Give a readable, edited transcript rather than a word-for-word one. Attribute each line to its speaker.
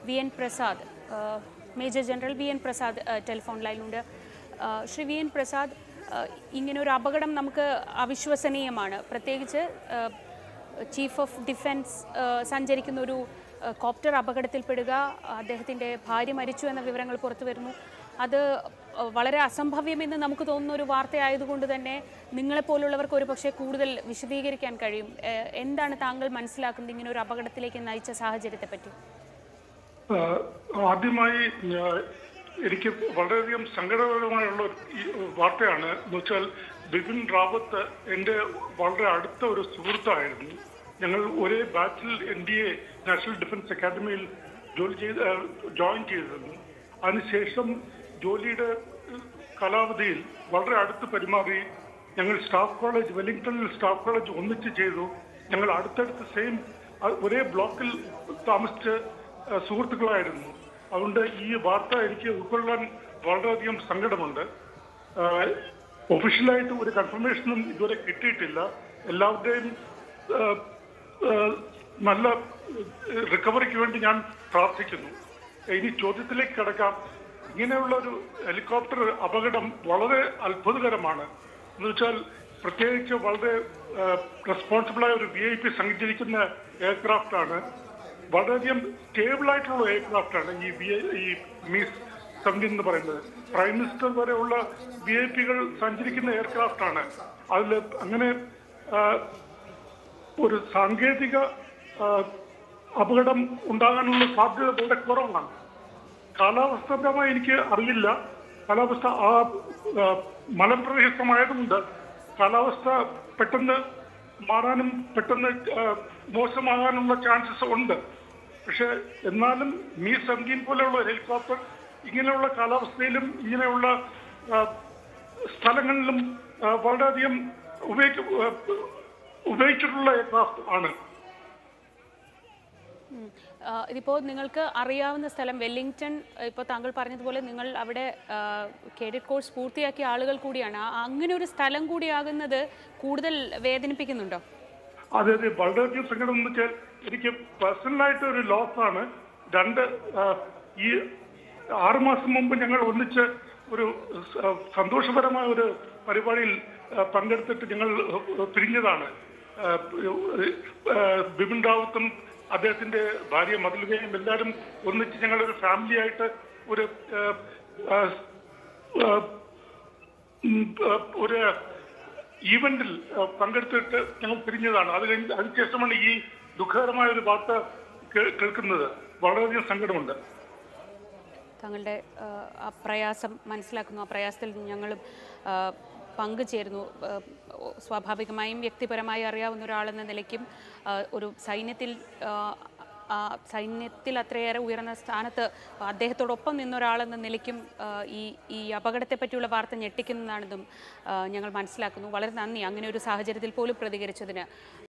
Speaker 1: VN Prasad, major general VN Prasad telephone ലൈനിലുണ്ട്. Shri VN Prasad, ഇങ്ങനൊരു അപകടം നമുക്ക് അവിശ്വസനീയമാണ്. പ്രത്യേകിച്ച് ചീഫ് ഓഫ് ഡിഫൻസ് സഞ്ചരിക്കുന്ന ഒരു കോപ്റ്റർ അപകടത്തിൽപ്പെടുക, അദ്ദേഹത്തിൻ്റെ ഭാര്യ മരിച്ചു എന്ന വിവരങ്ങൾ പുറത്തു വരുന്നു. അത് വളരെ അസംഭവ്യമെന്ന് നമുക്ക് തോന്നുന്ന ഒരു വാർത്തയായതുകൊണ്ട് തന്നെ നിങ്ങളെപ്പോലുള്ളവർക്ക് ഒരു പക്ഷേ കൂടുതൽ വിശദീകരിക്കാൻ കഴിയും. എന്താണ് താങ്കൾ മനസ്സിലാക്കുന്നത് ഇങ്ങനെ ഒരു അപകടത്തിലേക്ക് നയിച്ച സാഹചര്യത്തെ പറ്റി?
Speaker 2: ആദ്യമായി എനിക്ക് വളരെയധികം സങ്കടകരമായുള്ള വാർത്തയാണ്. എന്ന് വെച്ചാൽ ബിപിൻ റാവത്ത് എൻ്റെ വളരെ അടുത്ത ഒരു സുഹൃത്തായിരുന്നു. ഞങ്ങൾ ഒരേ ബാച്ചിൽ NDA നാഷണൽ ഡിഫൻസ് അക്കാദമിയിൽ ജോയിൻ ചെയ്തിരുന്നു. അതിനുശേഷം ജോലിയുടെ കാലാവധിയിൽ വളരെ അടുത്ത് പെരുമാറി. ഞങ്ങൾ സ്റ്റാഫ് കോളേജ്, വെല്ലിംഗ്ടണിൽ സ്റ്റാഫ് കോളേജ് ഒന്നിച്ച് ചെയ്തു. ഞങ്ങൾ അടുത്തടുത്ത് ഒരേ ബ്ലോക്കിൽ താമസിച്ച് സുഹൃത്തുക്കളായിരുന്നു. അതുകൊണ്ട് ഈ വാർത്ത എനിക്ക് ഉൾക്കൊള്ളാൻ വളരെയധികം സങ്കടമുണ്ട്. ഒഫീഷ്യലായിട്ട് ഒരു കൺഫർമേഷനും ഇതുവരെ കിട്ടിയിട്ടില്ല. എല്ലാവരുടെയും നല്ല റിക്കവറിക്ക് വേണ്ടി ഞാൻ പ്രാർത്ഥിക്കുന്നു. ഇനി ചോദ്യത്തിലേക്ക് കടക്കാം. ഇങ്ങനെയുള്ള ഒരു ഹെലികോപ്റ്റർ അപകടം വളരെ അത്ഭുതകരമാണ്. എന്ന് വെച്ചാൽ പ്രത്യേകിച്ച് വളരെ റെസ്പോൺസിബിളായ ഒരു VIP സഞ്ചരിക്കുന്ന എയർക്രാഫ്റ്റ് ആണ്. വളരെയധികം സ്റ്റേബിൾ ആയിട്ടുള്ള എയർക്രാഫ്റ്റ് ആണ് ഈ MiG-17 എന്ന് പറയുന്നത്. പ്രൈം മിനിസ്റ്റർ വരെയുള്ള VIPകൾ സഞ്ചരിക്കുന്ന എയർക്രാഫ്റ്റ് ആണ്. അതിൽ അങ്ങനെ ഒരു സാങ്കേതിക അപകടം ഉണ്ടാകാനുള്ള സാധ്യത വളരെ കുറവാണ്. കാലാവസ്ഥാപരമായി എനിക്ക് അറിയില്ല. കാലാവസ്ഥ മലമ്പ്രദേശമായതുകൊണ്ട് കാലാവസ്ഥ പെട്ടെന്ന് മാറാനും പെട്ടെന്ന് മോശമാകാനുള്ള ചാൻസസ് ഉണ്ട്. പക്ഷെ എന്നാലും MiG-17 പോലെയുള്ള ഹെലികോപ്റ്റർ ഇങ്ങനെയുള്ള കാലാവസ്ഥയിലും ഇങ്ങനെയുള്ള സ്ഥലങ്ങളിലും വളരെയധികം ഉപയോഗിച്ചിട്ടുള്ള എയർക്രാഫ്റ്റ് ആണ്.
Speaker 1: ഇതിപ്പോൾ നിങ്ങൾക്ക് അറിയാവുന്ന സ്ഥലം വെല്ലിംഗ്ടൺ, ഇപ്പോൾ താങ്കൾ പറഞ്ഞതുപോലെ നിങ്ങൾ അവിടെ കേഡറ്റ് കോഴ്സ് പൂർത്തിയാക്കിയ ആളുകൾ കൂടിയാണ്. അങ്ങനെ ഒരു സ്ഥലം കൂടിയാകുന്നത് കൂടുതൽ വേദനിപ്പിക്കുന്നുണ്ടോ?
Speaker 2: അതെ അതെ, വളരെയധികം സങ്കടം എന്ന് വെച്ചാൽ എനിക്ക് പേഴ്സണലായിട്ട് ഒരു ലോസ് ആണ്. ഈ 6 മാസം മുമ്പ് ഞങ്ങൾ ഒന്നിച്ച് ഒരു സന്തോഷപരമായ ഒരു പരിപാടിയിൽ പങ്കെടുത്തിട്ട് ഞങ്ങൾ പിരിഞ്ഞതാണ്. ബിപിൻ റാവത്തും അദ്ദേഹത്തിന്റെ ഭാര്യ മതിലുകയും എല്ലാവരും ഒന്നിച്ച് ഞങ്ങളൊരു ഫാമിലി ആയിട്ട് ഒരു ഈവന്റിൽ പങ്കെടുത്തിട്ട് ഞങ്ങൾ പിരിഞ്ഞതാണ്. അതിനുശേഷമാണ് ഈ ദുഃഖകരമായ ഒരു വാർത്ത കേൾക്കുന്നത്. വളരെയധികം സങ്കടമുണ്ട്.
Speaker 1: താങ്കളുടെ ആ പ്രയാസം മനസ്സിലാക്കുന്നു. ആ പ്രയാസത്തിൽ ഞങ്ങളും പങ്കുചേരുന്നു. സ്വാഭാവികമായും വ്യക്തിപരമായി അറിയാവുന്ന ഒരാളെന്ന നിലയ്ക്കും ഒരു സൈന്യത്തിൽ അത്രയേറെ ഉയർന്ന സ്ഥാനത്ത് അദ്ദേഹത്തോടൊപ്പം നിന്നൊരാളെന്ന നിലയ്ക്കും ഈ അപകടത്തെ പറ്റിയുള്ള വാർത്ത ഞെട്ടിക്കുന്നതാണെന്നും ഞങ്ങൾ മനസ്സിലാക്കുന്നു. വളരെ നന്ദി അങ്ങനെ ഒരു സാഹചര്യത്തിൽ പോലും പ്രതികരിച്ചതിന്.